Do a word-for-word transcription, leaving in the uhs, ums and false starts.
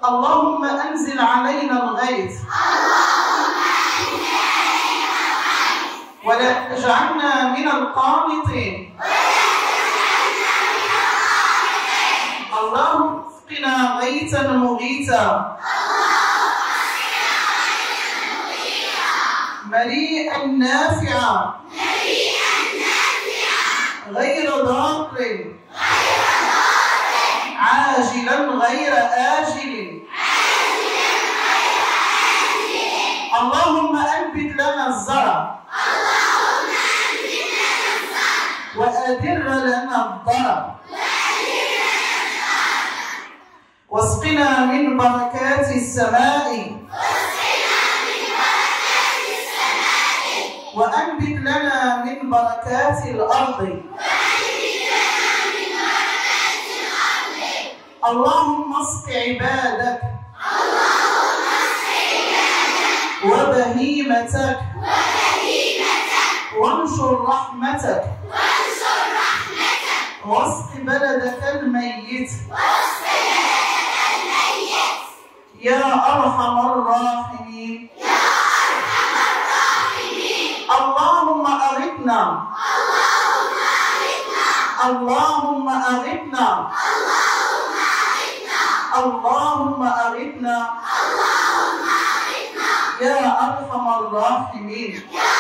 اللهم أنزل علينا الغيث ولا تجعلنا من القانطين. اللهم اسقنا غيثا مغيثا مريئا نافعا غير ضار عاجلا غير آجل. اللهم أنبت لنا الزرع وأدر لنا الضرع واسقنا من بركات السماء وأنبت لنا من بركات الأرض. اللهم اسق عبادك وبهيمتك وانشر رحمتك واسق بلدك الميت يا أرحم الراحمين. اللهم أغثنا اللهم أغثنا اللهم أغثنا يا أرحم الراحمين.